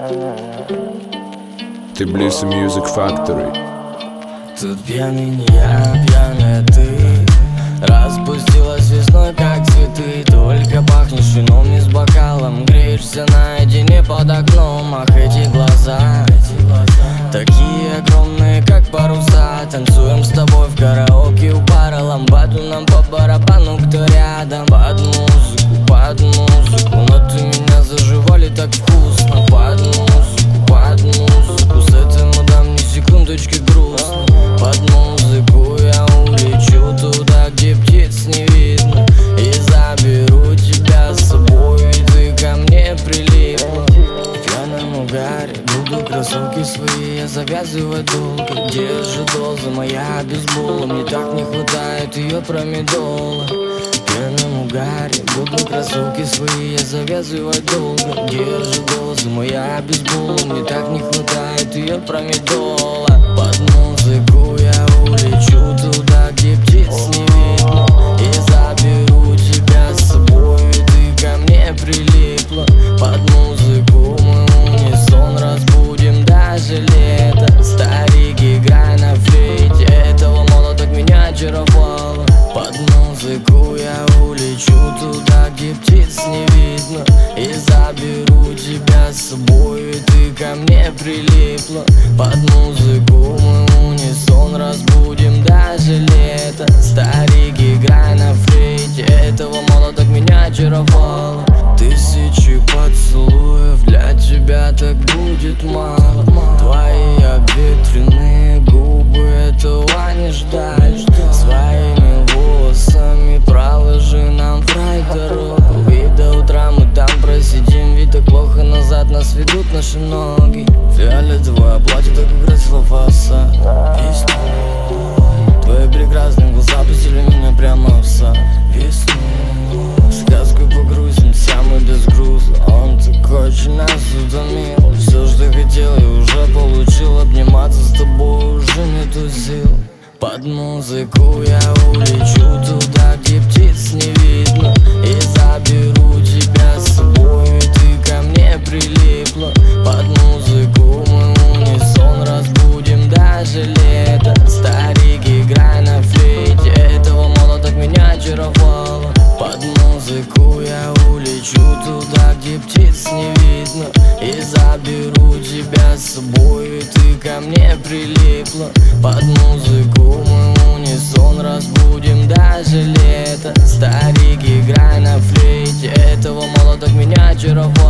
Tbilisi Music Factory. Тут пьяный не я, пьяная ты. Распустилась весной, как цветы. Только пахнешь вином не с бокалом. Греешься наедине под окном. Ах, эти глаза, такие огромные, как паруса. Танцуем с тобой в караоке у бара. Ламбаду нам по барабану, кто рядом. Под музыку, но ты меня заживали так вкусно. Под музыку, с этим дам ни секундочки грустно. Под музыку я улечу туда, где птиц не видно, и заберу тебя с собой, и ты ко мне прилипла. В пьяном угаре буду кроссовки свои я завязывать долго. Где же доза моя бейсбола? Мне так не хватает ее промедола. В пьяном угаре буду кроссовки свои я завязывать долго. Где же доза моя бейсбола? Мне так не хватает ее промедола. Под музыку я улечу туда, где птиц не видно, и заберу тебя с собой, и ты ко мне прилипла. Под музыку мы унисон разбудим даже лето. Старик, играй на флейте, этого мало так меня очаровало. Под музыку я улечу туда, где птиц не видно, и заберу тебя с собой, и ты ко мне прилипла. Под музыку мы унисон разбудим даже лето. Старик, играй на флейте, этого мало так меня очаровало. Тысячи поцелуев для тебя так будет мало. Твои обветренные губы этого не ждали. Своими волосами проложи нам в рай дорогу, и до утра мы там просидим, ведь так плохо назад нас ведут наши ноги. Фиолетовое платье, так как красиво фасад. Весной твои прекрасные глаза пустили меня прямо в сад. Весной в сказку погрузимся мы без груза. Он такой очень нас утомил. Все, что хотел, я уже получил. Обниматься с тобой уже нету сил. Под музыку я улечу туда, где птиц не видно, и заберу тебя с собой, и ты ко мне прилипла. Под музыку мы унисон разбудим даже лето. Старик, играй на флейте, этого мало так меня очаровало. Под музыку я улечу туда, где птиц не видно, и заберу тебя с собой, и ты ко мне прилипла. Под музыку мы унисон разбудим даже лето. Старик, играй на флейте, этого мало так меня очаровало.